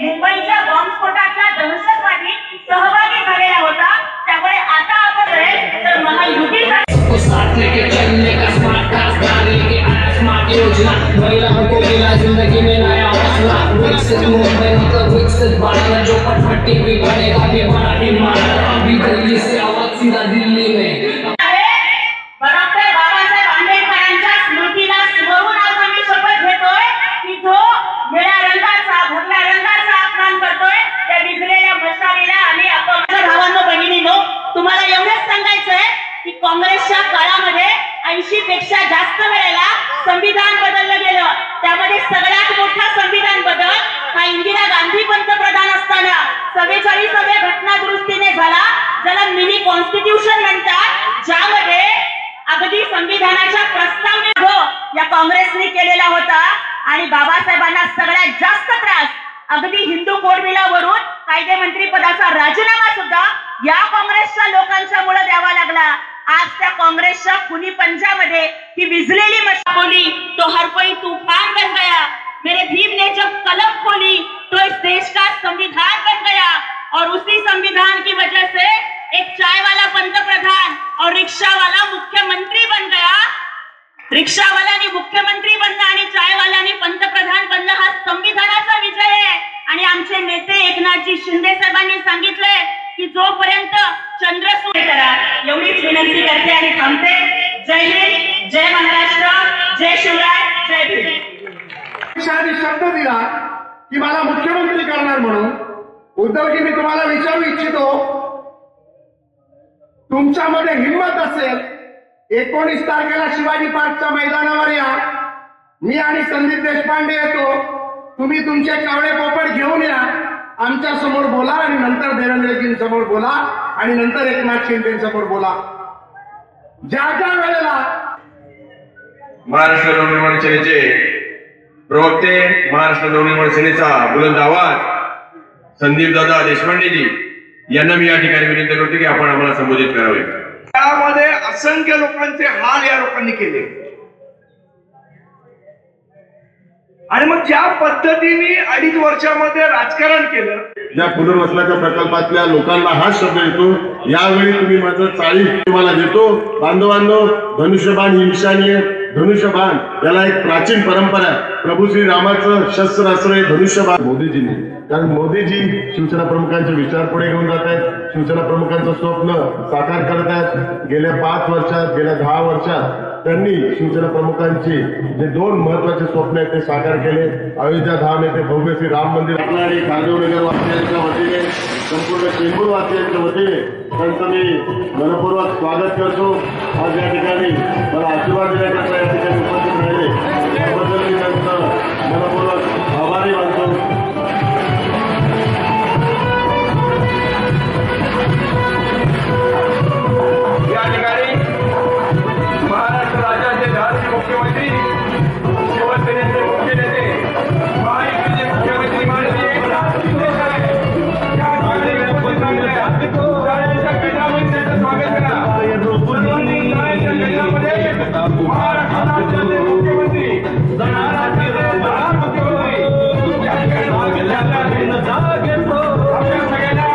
मुंबईच्या बॉम्बस्फोटातला दहशतवादी सहभागी झालेला होता। त्यामुळे आता आपण तर महायुती महिलाओं को मिला जिंदगी में नया हौसला, विकसित मुंबई मतलब विकसित भारत, जो पटपट्टी भी बनेगा भी बड़ा हिमालय, अभी दिल्ली से आवाज सीधा दिल्ली में। डॉक्टर बाबासाहेब आंबेडकरांच्या स्मृतीला स्मरून आज आम्ही शपथ घेतोय की जो निळ्या रंगाचा भगव्या रंगाचा अपमान करतोय त्या विझलेल्या मशालीला आणि आपण भावांनो बहिणींनो तुम्हाला एवढंच सांगायचंय की काँग्रेसच्या काळामध्ये 80 पेक्षा जास्त वेळेला संविधान बदललं गेलं। त्यामध्ये सगळ्यात मोठा संविधान बदल हा इंदिरा गांधी पंतप्रधान असताना 44व्या घटना दुरुस्तीने झाला, ज्याला मिनी कॉन्स्टिट्यूशन म्हणतात, ज्यामध्ये अगदी संविधानाच्या प्रस्तावनेत या काँग्रेसने केलेला होता। आणि बाबासाहेबांना सगळ्यात जास्त त्रास अगदी हिंदू कोडविलावरून कायदेमंत्री पदाचा राजीनामा सुद्धा या काँग्रेसच्या लोकांच्या मुळे द्यावा लागला। आज त्या काँग्रेसच्या खुनी पंजामध्ये ही विझलेली मशाली, तो हर कोई तूफान बन गया, मेरे भीम ने जब कलम खोली तो इस देश का संविधान बन गया। और उसी संविधान की वजह से एक चाय वाला पंतप्रधान और रिक्शा वाला मुख्यमंत्री बन गया। रिक्षावाल्याने मुख्यमंत्री बनणं आणि चायवाल्याने पंतप्रधान बनणं हा संविधानाचा विजय आहे। आणि आमचे नेते एकनाथजी शिंदे साहेबांनी सांगितलंय की जोपर्यंत चंद्र सूर्य करा, एवढीच विनंती करते आणि थांबते। जय हिंद, जय महाराष्ट्र, जय शिवराय, जय भीम। शाही शब्द दिला की मला मुख्यमंत्री करणार म्हणून। उद्धवजी, मी तुम्हाला विचारू इच्छितो, तुमच्यामध्ये हिंमत असेल 19 तारखेला शिवाजी पार्कच्या मैदानावर या, मी आणि संदीप देशपांडे येतो, तुम्ही तुमचे कावळे पोपट घेऊन या, आमच्या समोर बोला आणि नंतर देवेंद्रजींसमोर बोला आणि नंतर एकनाथ शिंदेंसमोर बोला। ज्या ज्या वेळेला महाराष्ट्र नवनिर्माण सेनेचे प्रवक्ते, महाराष्ट्र नवनिर्माण सेनेचा बुलंद आवाज संदीप दादा देशपांडेजी यांना मी या ठिकाणी विनंती करतो की आपण आम्हाला संबोधित करावे। त्यामध्ये असंख्य लोकांचे हाल या लोकांनी केले आणि मग ज्या पद्धतीने 2.5 वर्षामध्ये राजकारण केलं, ज्या पुनर्वसनाच्या प्रकल्पातल्या लोकांना हा शब्द येतो, यावेळी तुम्ही माझं 40 तुम्हाला देतो। बांधवांनो, धनुष्यबाण ही निशाणी आहे। धनुष्यबाण याला एक प्राचीन परंपरा आहे, प्रभू श्री रामाचं शस्त्रास्त्र आहे धनुष्यबाण। मोदीजींनी, कारण मोदीजी शिवसेना प्रमुखांचे विचार पुढे घेऊन जात आहेत, शिवसेना प्रमुखांचं स्वप्न साकार करत आहेत। गेल्या 5 वर्षात, गेल्या 10 वर्षात त्यांनी शिवसेना प्रमुखांची जे 2 महत्वाचे स्वप्न आहेत ते साकार केले। अयोध्या धाम येथे भव्य श्री राम मंदिर आणि गांधीनगर वासियांच्या वतीने, संपूर्ण चेंबूर वासियांच्या वतीने त्यांचं मी मनपूर्वक स्वागत करतो। आज या ठिकाणी मला आशीर्वाद देण्याकरता या ठिकाणी उपस्थित राहिले, त्याबद्दल मी त्यांचं मनपूर्वक आभारी मानतो। या ठिकाणी महाराष्ट्र राज्याचे झालेले मुख्यमंत्री, शिवसेनेचे मुख्य नेते, महायुतीचे मुख्यमंत्री माननीय एकनाथ शिंदे साहेब या ठिकाणी उपस्थित आहेत। जाण्याच्या केंद्रामध्ये त्यांचं स्वागत करा। सर्वांनी जाण्याच्या केंद्रामध्ये महाराष्ट्र राज्याचे मुख्यमंत्री, महाराष्ट्राचे मुख्यमंत्री या ठिकाणी भाग घेतला घेतो। आपल्या सगळ्यांना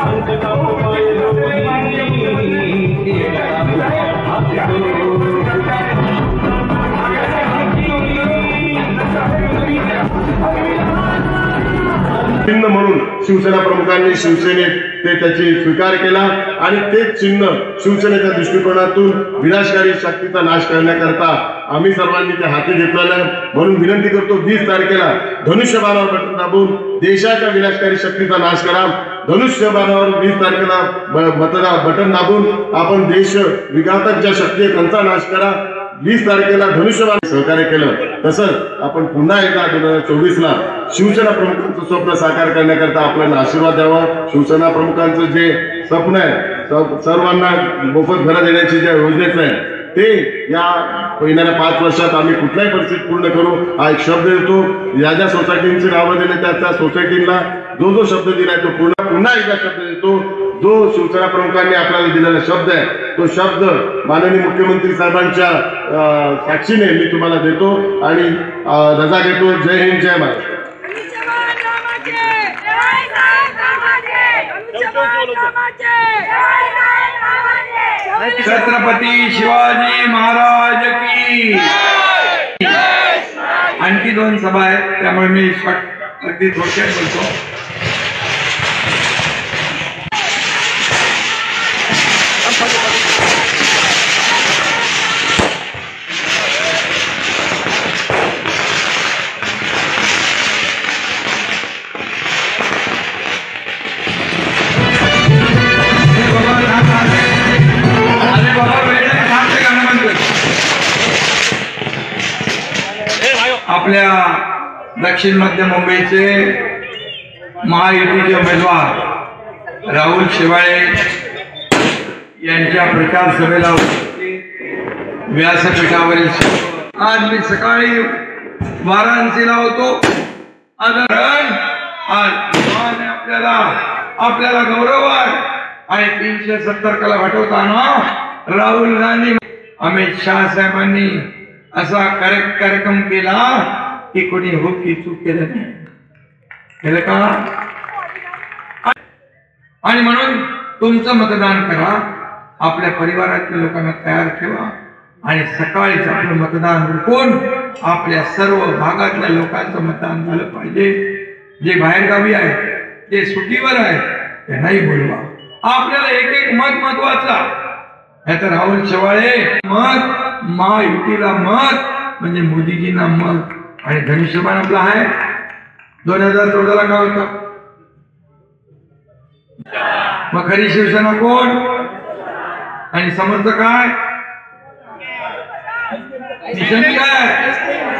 चिन्ह म्हणून शिवसेना प्रमुखांनी शिवसेनेत ते त्याची स्वीकार केला आणि तेच चिन्ह शिवसेनेच्या दृष्टिकोनातून विनाशकारी शक्तीचा नाश करण्याकरता आम्ही सर्वांनी ते हाती घेतलेलं। म्हणून विनंती करतो, 20 तारखेला धनुष्यबाणावर बटन दाबून देशाच्या विनाशकारी शक्तीचा नाश करा। धनुष्यबाणावर 20 तारखेला बटन दाबून आपण देश विघातक ज्या शक्ती आहेत त्यांचा नाश करा। 20 तारखेला धनुष्यबाण सहकार्य केलं, तसंच आपण पुन्हा एकदा 2024ला शिवसेना प्रमुखांचं स्वप्न साकार करण्याकरता आपल्याला आशीर्वाद द्यावा। शिवसेना प्रमुखांचं जे स्वप्न आहे, सर्वांना मोफत घरं देण्याची ज्या योजनेचं आहे, ते या येणाऱ्या 5 वर्षात आम्ही कुठल्याही परिस्थितीत पूर्ण करू हा एक शब्द देतो। ज्या ज्या सोसायटींची नावं दिले त्या सोसायटींना जो शब्द दिलाय तो पुन्हा एकदा शब्द देतो। जो शिवसेना प्रमुखांनी आपल्याला दिलेला शब्द आहे तो शब्द माननीय मुख्यमंत्री साहेबांच्या साक्षीने मी तुम्हाला देतो आणि रजा घेतो। जय हिंद, जय महाराष्ट्र। छत्रपती शिवाजी महाराज की. आणखी 2 सभा आहेत, त्यामुळे मी अगदी थोडक्यात बोलतो. आपल्या दक्षिण मध्य मुंबईचे महायुतीचे उमेदवार राहुल शेवाळे यांच्या प्रचार सभेला व्यासपीठावरील आज मी सकाळी वाराणसीला होतो. आदरण आज आपल्याला गौरव आहे आणि 370 कला हटवताना राहुल गांधी अमित शाह साहेबांनी असा कार्यक्रम केला की कोणी हो की चूक केलं नाही, केलं का? आणि म्हणून तुमचं मतदान करा, आपल्या परिवारातल्या लोकांना तयार ठेवा आणि सकाळीच आपलं मतदान रोखून आपल्या सर्व भागातल्या लोकांचं मतदान झालं पाहिजे. जे बाहेरगावी आहे, जे सुट्टीवर आहे, त्यांनाही बोलवा. आपल्याला एक मत महत्वाचं. तर राहुल शेवाळे मत, महायुतीला मत म्हणजे मोदीजींना मत. आणि धनुष्यबाण आपला आहे 2014ला काय होतं. मग खरी शिवसेना कोण आणि समर्थ काय निशाणी काय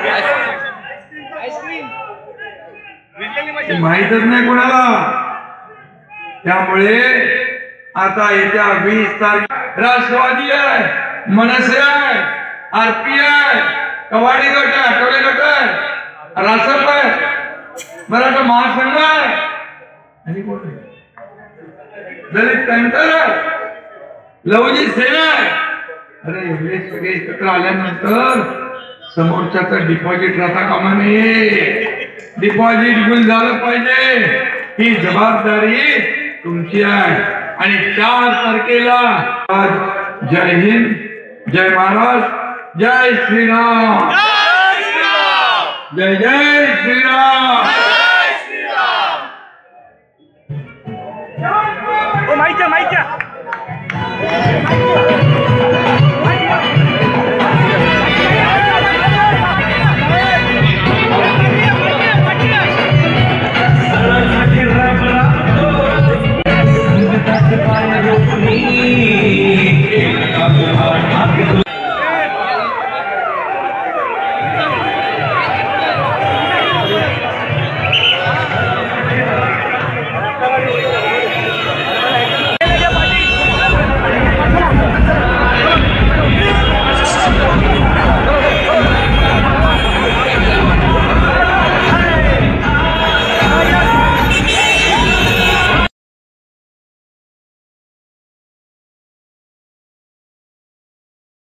माहीतच नाही कोणाला. त्यामुळे आता येत्या 20 तारीख राष्ट्रवादी आहे, मनसे आहे, आरपी आहे, कवाडी गट आहे, आठवडे गट आहे, रासप आहे, मराठा महासंघ आहे आणि कोण आहे दलित पॅंथर आहे, लवजी सेना आहे. अरे एवढे सगळे एकत्र आल्यानंतर समोरच्याचं डिपॉझिट राहता कामा नये. डिपॉझिट गुल झालं पाहिजे. ही जबाबदारी तुमची आहे. आणि 4 तारखेला जय हिंद, जय महाराष्ट्र, जय श्रीराम, जय जय श्रीराम.